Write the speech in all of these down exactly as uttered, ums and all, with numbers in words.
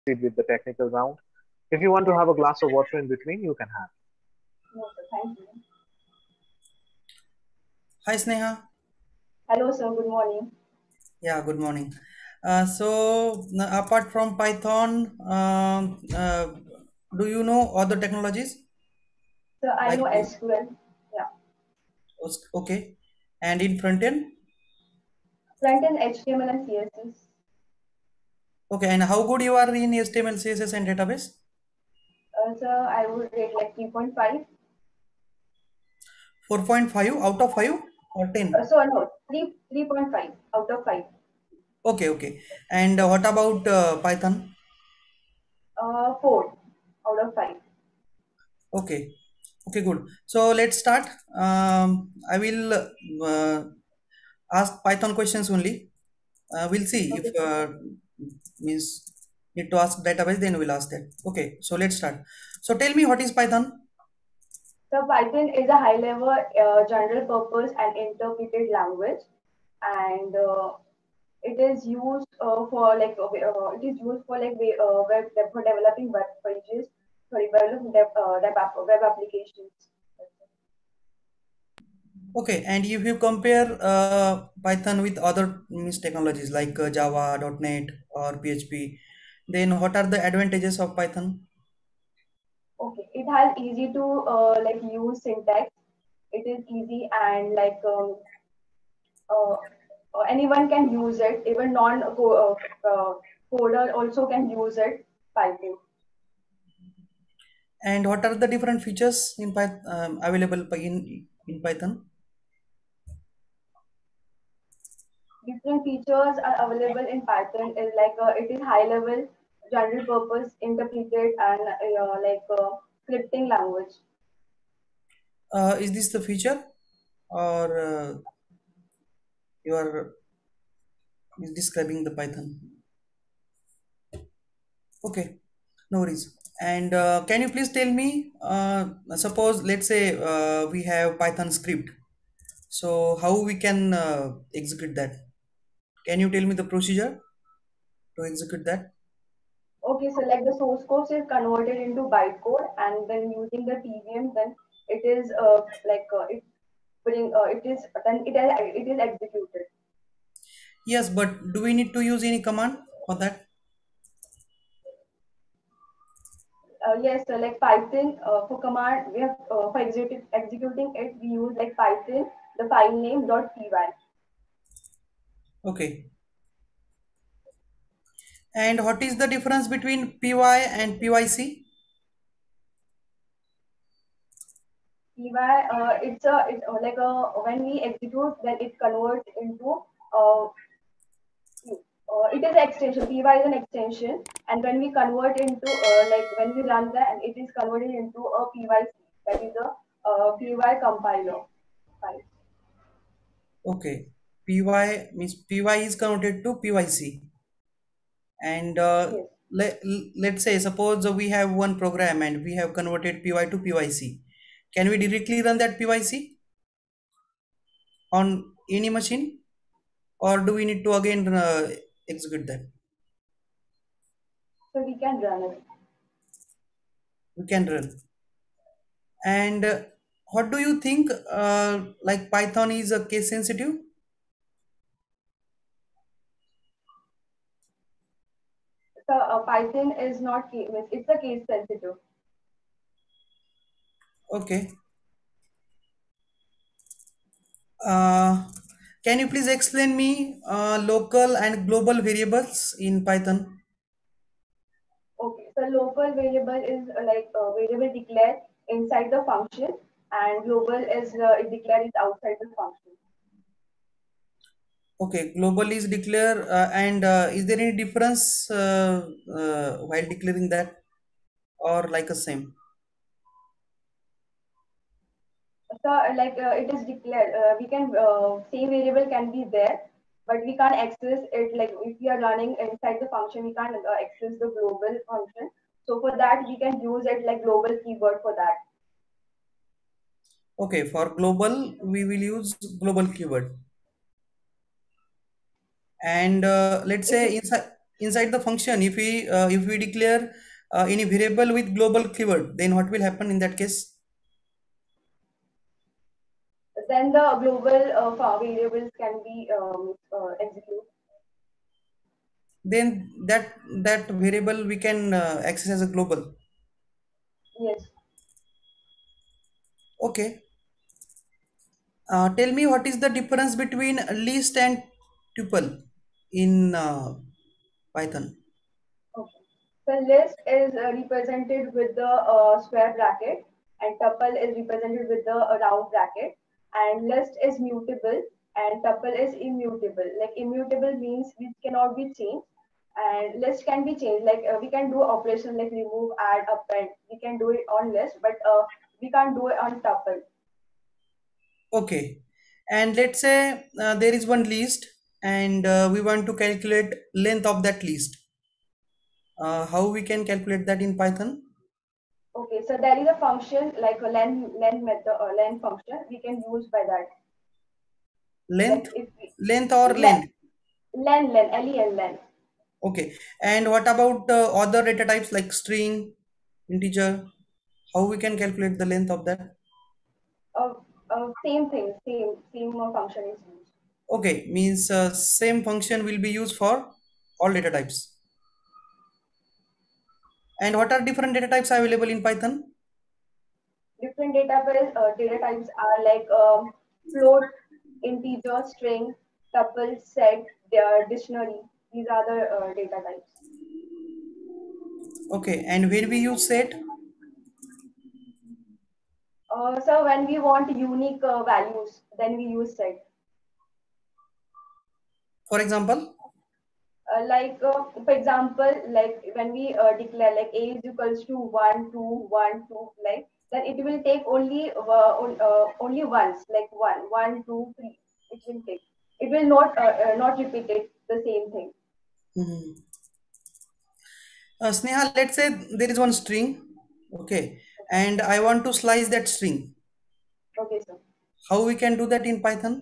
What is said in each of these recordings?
proceed with the technical round. If you want to have a glass of water in between, you can have. No, sir. Thank you. Hi Sneha. Hello, sir. Good morning. Yeah, good morning. Uh, so n- apart from Python, um, uh, do you know other technologies So I like know you? S Q L. Yeah. Okay, and in front end? Front end H T M L and C S S. Okay, and how good you are in H T M L, C S S, and database? Uh, so I would rate like three point five. four point five out of five or Uh, ten? so no, three three point five out of five. Okay, okay. And uh, what about uh, Python? Uh, four out of five. Okay, okay, good. So let's start. Um, I will uh, ask Python questions only. Uh, we'll see if Okay, sir. uh, means need to ask database, then we'll ask that. Okay, so let's start. So tell me, what is Python? So Python is a high-level uh, general-purpose and interpreted language, and uh, it is used uh, for like uh, uh, it is used for like we- uh, web for developing web pages, sorry, developing web, uh, web, app, web applications. Okay, and if you compare uh, Python with other means technologies like uh, Java, .NET or P H P, then what are the advantages of Python? Okay, it has easy to uh, like use syntax. It is easy and like um, uh, uh, anyone can use it. Even non uh, uh, coder also can use it. Python. And what are the different features in Python um, available by- in in Python? Different features are available in Python. Is like uh, it is high level, general purpose, interpreted, and uh, like uh, scripting language. Uh, is this the feature or uh, you are describing the Python? Okay, no worries. And uh, can you please tell me, uh, suppose let's say uh, we have Python script. So how we can uh, execute that? Can you tell me the procedure to execute that? Okay, so like the source code is converted into bytecode, and then using the T V M, then it is uh, like uh, it bring uh, it is then it is it is executed. Yes, but do we need to use any command for that? Uh, yes, so like Python uh, for command we have uh, for executing executing it we use like Python the file name dot py. Okay. And what is the difference between P Y and P Y C? Py uh, it's a it's uh, like a when we execute then it converts into uh, uh, it is an extension. Py is an extension, and when we convert into uh, like when we run that, and it is converted into a pyc, that is a uh, py compiler file. Okay. P Y means P Y is converted to P Y C. And uh, Yes. let, let's say suppose we have one program and we have converted P Y to P Y C. Can we directly run that P Y C on any machine, or do we need to again uh, execute that? So we can run it. We can run. And uh, what do you think, uh, like Python is a case sensitive? So uh, Python is not case, it's a case sensitive. Okay. Uh, can you please explain me uh, local and global variables in Python? Okay, so local variable is uh, like a variable declared inside the function, and global is uh, it declared is outside the function. Okay, global is declare uh, and uh, is there any difference uh, uh, while declaring that or like a same? So uh, like uh, it is declared, uh, we can uh, same variable can be there, but we can't access it. Like if we are running inside the function, we can't uh, access the global function. So for that, we can use it like global keyword for that. Okay, for global we will use global keyword. And uh, let's It say is inside. inside the function, if we uh, if we declare uh, any variable with global keyword, then what will happen in that case? Then the global uh, fa- variables can be um, uh, executed. Then that that variable we can uh, access as a global. Yes. Okay. Uh, tell me what is the difference between list and tuple in uh, Python? Okay. So list is uh, represented with the uh, square bracket, and tuple is represented with the uh, round bracket. And list is mutable, and tuple is immutable. Like immutable means it cannot be changed, and list can be changed. Like uh, we can do operation like remove, add, append. We can do it on list, but uh, we can't do it on tuple. Okay. And let's say uh, there is one list and uh, we want to calculate length of that list. Uh, how we can calculate that in Python? Okay, so there is a function like a len len method or len function we can use by that. Like Length, if we length or len length. len len L E N len. Okay. And what about uh, other data types like string, integer? How we can calculate the length of that? Uh, uh, same thing, same same uh, function is used. Okay, means uh, same function will be used for all data types. And what are different data types available in Python? Different database uh, data types are like um, float, integer, string, tuple, set, their dictionary. These are the uh, data types. Okay, and when we use set, Uh, so when we want unique uh, values, then we use set. for example, Uh, like uh, for example, like when we uh, declare like a is equals to one, two, one, two, like then it will take only uh, on- uh, only once, like one, one, two, three. It will take. It will not uh, uh, not repeat it the same thing. mhm. uh, Sneha, let's say there is one string, okay, and I want to slice that string. Okay, so How we can do that in Python?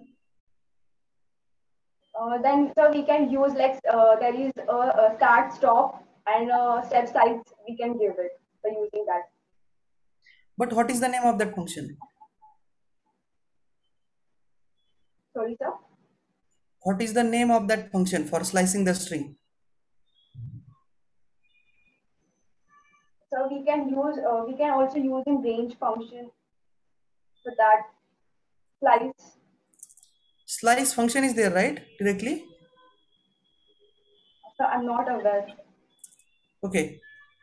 uh, then so we can use like uh, there is a, a start, stop, and uh, step size. We can give it by using that. But what is the name of that function? Sorry, sir. What is the name of that function for slicing the string? So we can use uh, we can also use in range function for that slice. Slice function is there, right? Directly? So I'm not aware. Okay.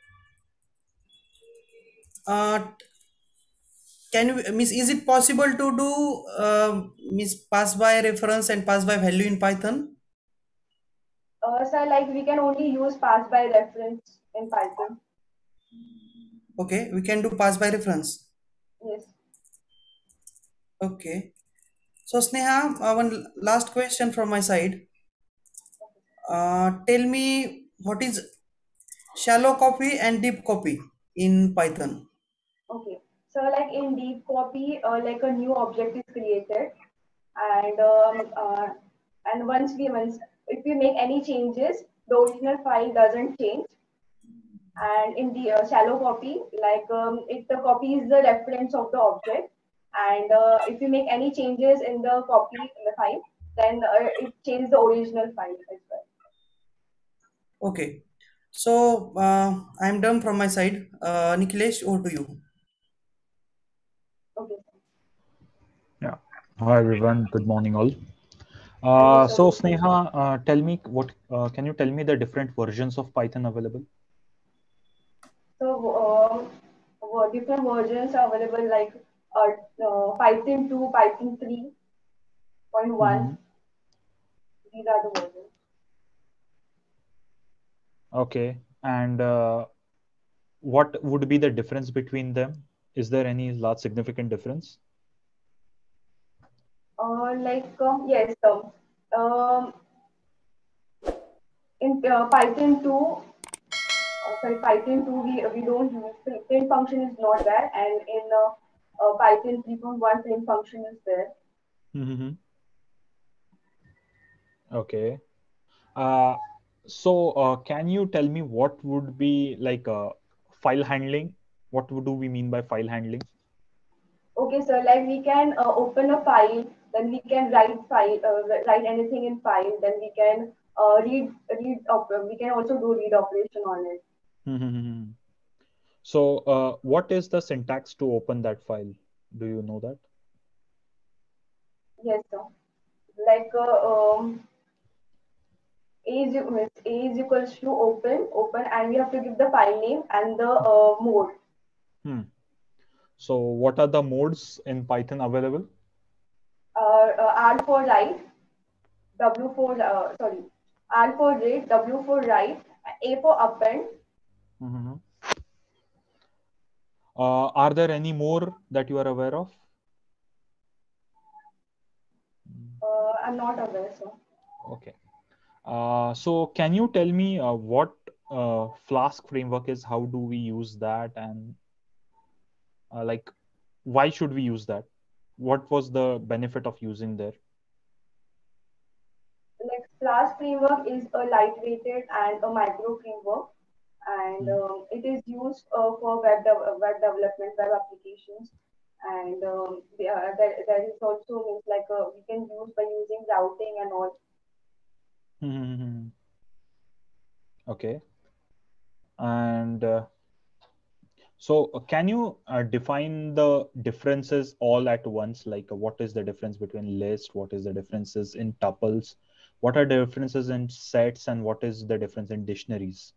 Uh, can you, miss, is it possible to do uh, miss pass by reference and pass by value in Python? Uh, so like we can only use pass by reference in Python. Okay, we can do pass by reference. Yes. Okay. So Sneha, uh, one last question from my side. Uh, tell me what is shallow copy and deep copy in Python? Okay. So like in deep copy, uh, like a new object is created, and um, uh, and once we once if we make any changes, the original file doesn't change. And in the uh, shallow copy, like um, if the copy is the reference of the object, and uh, if you make any changes in the copy in the file, then uh, it changes the original file as well. Okay. So uh, I'm done from my side. Uh, Nikhilesh, over to you. Okay. Yeah. Hi everyone. Good morning all. Hello, Uh, sir. so Sneha, uh, tell me what uh, can you tell me the different versions of Python available? So um, uh, different versions are available like uh, uh, Python two, Python three point one. Mm-hmm. These are the versions. Okay. And uh, what would be the difference between them? Is there any large significant difference? Uh, like um, yes, um, um, in uh, Python two, uh, sorry, Python two we we don't use print print function is not there, and in uh, uh, Python three point one print function is there. Mm-hmm. Okay. Uh, So, uh, can you tell me what would be like uh, file handling? What do we mean by file handling? Okay, so like we can uh, open a file, then we can write file, uh, write anything in file, then we can uh, read, read, op- we can also do read operation on it. Mm-hmm. So, uh, what is the syntax to open that file? Do you know that? Yes, sir. Like uh, um, A is, A is equals to open, open, and we have to give the file name and the uh, mode. Hmm. So, what are the modes in Python available? Uh, uh, R for write, W for uh, sorry, R for read, W for write, A for append. Mm-hmm. Uh, are there any more that you are aware of? Uh, I'm not aware, sir. Okay. Uh, so, can you tell me uh, what uh, Flask framework is? How do we use that? And uh, like, why should we use that? What was the benefit of using there? Like Flask framework is a lightweighted and a micro framework, and Hmm. um, it is used uh, for web, de- uh, web development, web applications, and um, the, uh, there, there is also means like uh, we can use by using routing and all. Hmm. Okay. And uh, so, uh, can you uh, define the differences all at once? Like, uh, what is the difference between list? What is the differences in tuples? What are the differences in sets? And what is the difference in dictionaries?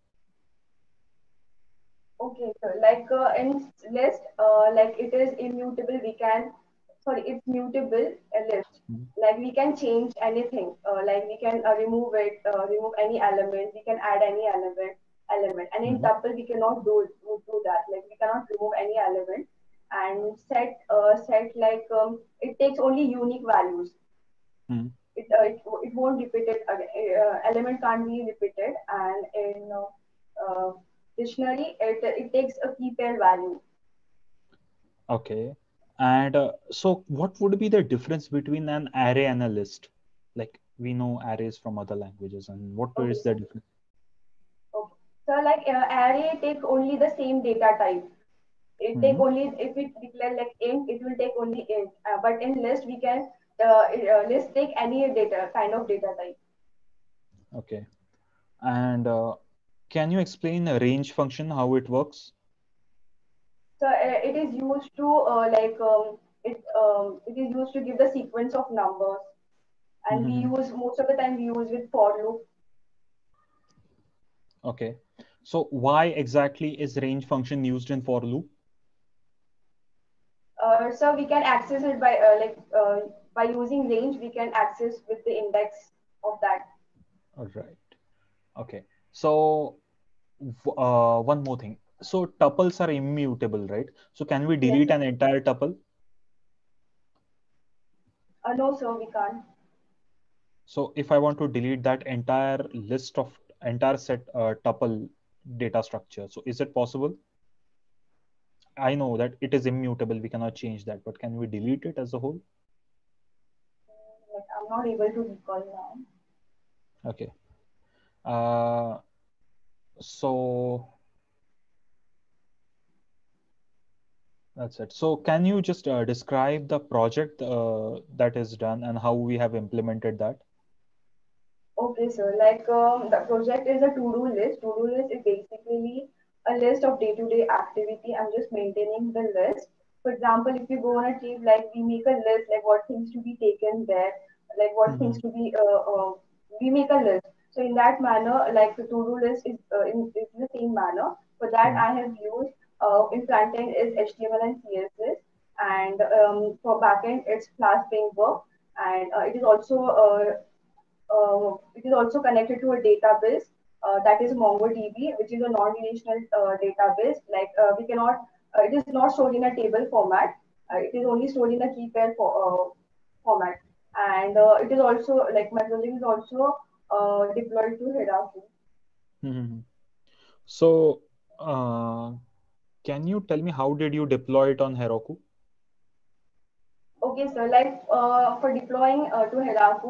Okay, so like uh, in list, uh, like it is immutable. We can, sorry, it's mutable a list. Mhm. Like we can change anything. Uh, like we can uh, remove it, uh, remove any element. We can add any element, element. And in Mhm. tuple, we cannot do do, do that. Like we cannot remove any element. And set, uh, set like um, it takes only unique values. Mhm. It uh, it, it won't repeat it again. Uh, element can't be repeated. And in uh, uh, dictionary, it it takes a key pair value. Okay. And uh, so, what would be the difference between an array and a list? Like, we know arrays from other languages, and what Okay, is the so difference? okay. So like uh, array take only the same data type. It take Hmm. only if it declare like int, it will take only int. Uh, but in list, we can uh, uh, list take any data kind of data type. Okay. And uh, can you explain a range function, how it works? So uh, it is used to uh, like um, it um, it is used to give the sequence of numbers, and we Mhm. use most of the time we use with for loop. Okay. So why exactly is range function used in for loop? Uh, so we can access it by uh, like uh, by using range. We can access with the index of that. All right. Okay. So w- uh, one more thing. So tuples are immutable, right? So can we Yes. delete an entire tuple? Uh, no, sir, we can't. So if I want to delete that entire list of entire set uh, tuple data structure, so is it possible? I know that it is immutable. We cannot change that, but can we delete it as a whole? Like, I'm not able to recall now. Okay. Uh, so that's it. So can you just uh, describe the project uh, that is done and how we have implemented that? Okay, sir. Like um, the project is a to-do list. To-do list is basically a list of day-to-day activity. I'm just maintaining the list. For example, if you go on a trip, like we make a list, like what things to be taken there, like what Mm-hmm. things to be, uh, uh, we make a list. So in that manner, like the to-do list is uh, in, is in the same manner. For that, I have used uh, in front end is H T M L and C S S, and um, for backend it's Flask framework, and uh, it is also uh, uh, it is also connected to a database uh, that is MongoDB, which is a non-relational uh, database. Like uh, we cannot, uh, it is not stored in a table format. Uh, it is only stored in a key pair for, uh, format. And uh, it is also like my project is also uh, deployed to Heroku. Mm-hmm. So uh, can you tell me how did you deploy it on Heroku? Okay, so like uh, for deploying uh, to Heroku,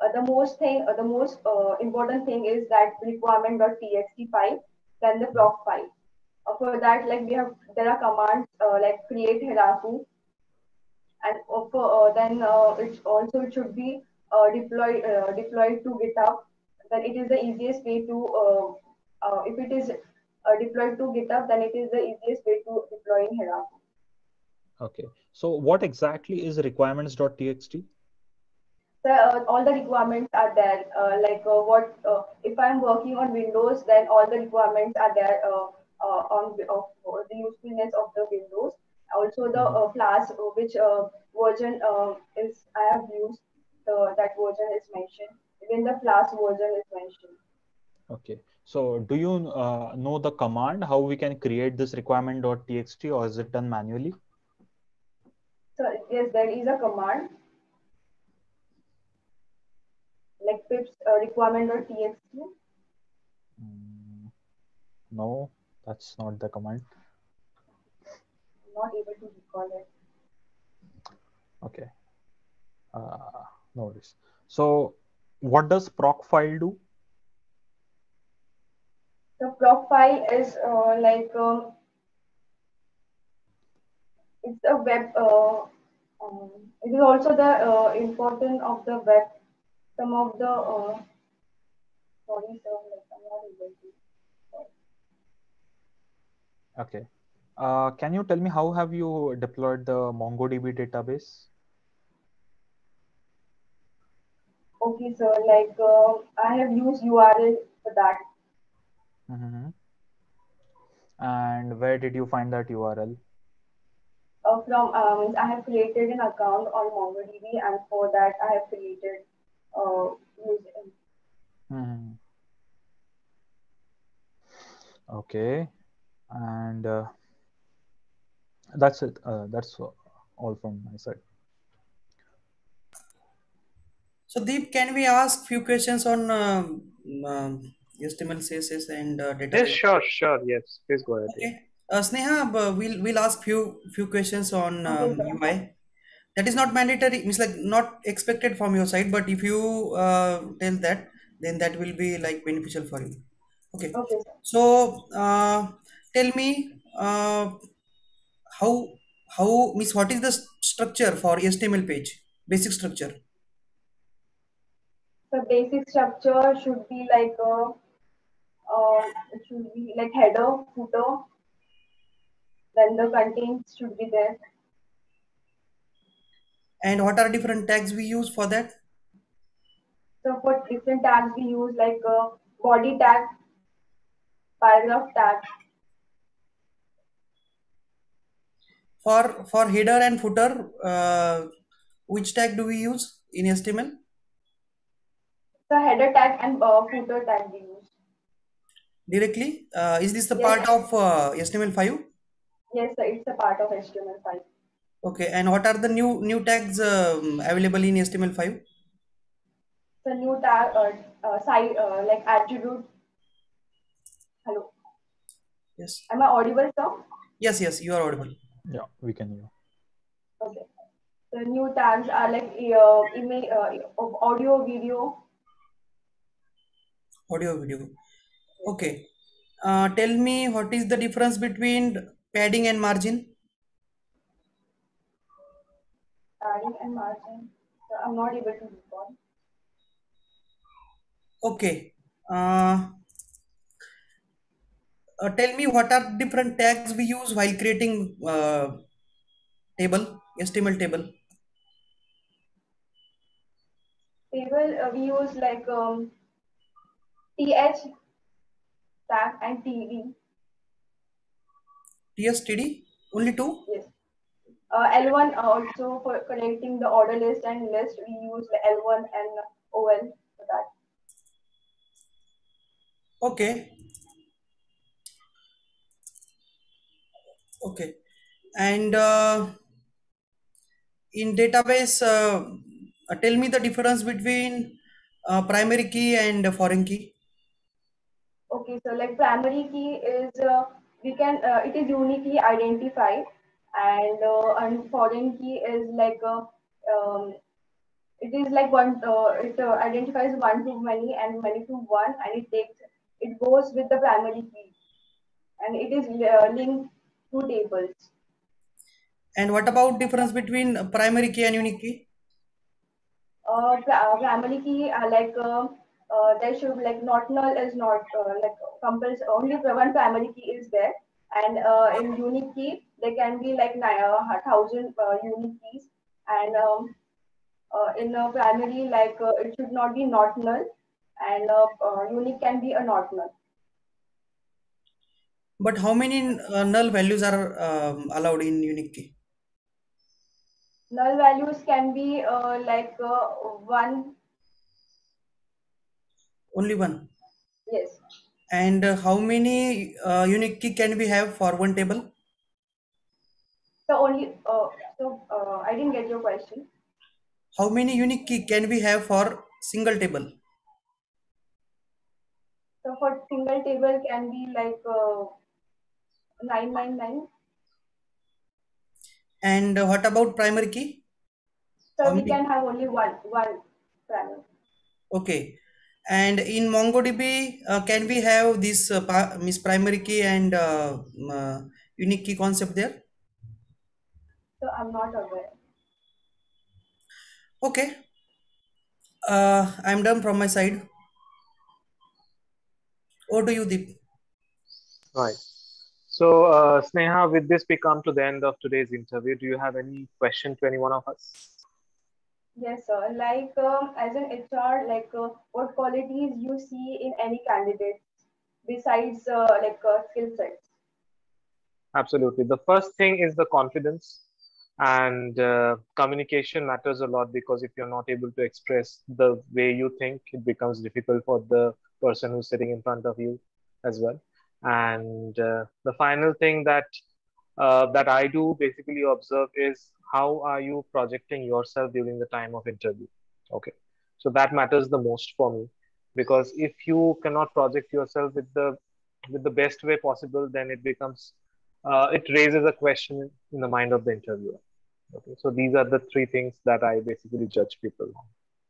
uh, the most thing, uh, the most uh, important thing is that requirement.txt file, then the proc file. Uh, for that, like we have, there are commands uh, like create Heroku, and uh, for, uh, then uh, it also it should be uh, deployed uh, deployed to GitHub. Then it is the easiest way to uh, uh, if it is uh, deployed to GitHub, then it is the easiest way to deploy in Heroku. Okay. So what exactly is requirements.txt? So uh, all the requirements are there. Uh, like uh, what uh, if I'm working on Windows, then all the requirements are there uh, uh, on of, uh, the usefulness of the Windows. Also the Mhm. uh, class uh, which uh, version uh, is I have used. The, that version is mentioned. Even the class version is mentioned. Okay. So do you uh, know the command how we can create this requirement.txt, or is it done manually? So yes, there is a command like pips uh, requirement.txt. Mm, no, that's not the command. I'm not able to recall it. Okay. Uh, no worries. So what does proc file do? The profile is uh, like um, it's a web. Uh, um, it is also the uh, important of the web. Some of the uh, sorry, sir, like I'm not able to. Okay. Uh, can you tell me how have you deployed the MongoDB database? Okay, sir. Like uh, I have used U R L for that. Mm-hmm. And where did you find that U R L? Uh, from um, I have created an account on MongoDB, and for that I have created uh, use- Mm-hmm. Okay. And uh, that's it. Uh, that's all from my side. So Deep, can we ask few questions on um, um, H T M L, C S S, and uh, Yes, database? sure, sure. Yes, please go ahead. Okay. Uh, Sneha, uh, we'll we'll ask few few questions on okay, um, sir. U I. That is not mandatory. Means like not expected from your side, but if you uh, tell that, then that will be like beneficial for you. Okay. Okay, sir. So uh, tell me uh, how how means what is the s- structure for H T M L page? Basic structure. The basic structure should be like a uh, it should be like header, footer, then the contents should be there. And what are different tags we use for that? So for different tags we use like uh, body tag, paragraph tag. For for header and footer, uh, which tag do we use in H T M L? So header tag and uh, footer tag we use. Directly? Uh, is this the Yes, part of uh, H T M L five? yes, sir, it's a part of H T M L five. Okay, and what are the new new tags um, available in H T M L five? So new tag, uh, uh, side uh, like attribute. Hello, Yes, am I audible, sir? yes, yes. You are audible. Yeah, we can hear. Okay. So new tags are like uh, image, uh, of audio, video. Audio, video. Okay. Uh, tell me what is the difference between padding and margin? Padding and margin. So I'm not able to recall. Okay. Uh, uh, tell me what are different tags we use while creating uh, table, H T M L table. Table uh, we use like um, th tag and td. T S T D? Only two? Yes. Uh, L one also for collecting the order list and list we use the L one and O L for that. Okay. Okay. And uh, in database, uh, uh, tell me the difference between uh, primary key and foreign key. Okay, so like primary key is uh, we can uh, it is uniquely identified, and uh, and foreign key is like a um, it it is like one. Uh, it uh, identifies one to many and many to one, and it takes it goes with the primary key, and it is uh, linked to tables. And what about difference between uh, primary key and unique key? Uh, pri- primary key are like uh, uh, there should like not null is not uh, like compulsory. Only one primary key is there, and uh, in unique key there can be like nine, uh, thousand uh, unique keys, and um, uh, in a primary like uh, it should not be not null, and uh, uh, unique can be a not null. But how many uh, null values are um, allowed in unique key? Null values can be uh, like uh, one. Only one. Yes. And uh, how many uh, unique key can we have for one table? So only. Uh, so uh, I didn't get your question. How many unique key can we have for single table? So for single table can be like uh, nine nine nine. And uh, what about primary key? So How we many? can have only one one primary. Okay. And in MongoDB, uh, can we have this uh, pa- means primary key and uh, um, uh, unique key concept there? So I'm not aware. Okay. Uh, I'm done from my side. Over to you, Deep. Right. So, uh, Sneha, with this, we come to the end of today's interview. Do you have any question to any one of us? Yes, sir. Like um, as an H R, like uh, what qualities you see in any candidate besides uh, like uh, skill sets? Absolutely. The first thing is the confidence, and uh, communication matters a lot, because if you're not able to express the way you think, it becomes difficult for the person who's sitting in front of you as well. And uh, the final thing that uh, that I do basically observe is how are you projecting yourself during the time of interview. Okay, so that matters the most for me, because if you cannot project yourself with the with the best way possible, then it becomes uh, it raises a question in the mind of the interviewer. Okay, so these are the three things that I basically judge people on.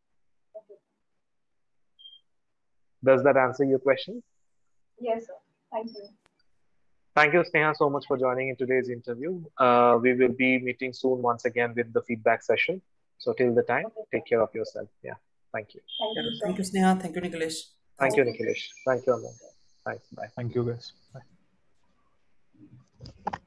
Does that answer your question? Yes, sir. Thank you. Thank you, Sneha, so much for joining in today's interview. Uh, we will be meeting soon once again with the feedback session. So till the time, Okay, sir. take care of yourself. Yeah, thank you. Thank Yeah, you, sir. thank you, Sneha. Thank you, Nikhilesh. Thank Thanks. you, Nikhilesh. Thank you, Aman. Thanks. Bye. Thank you, guys. Bye.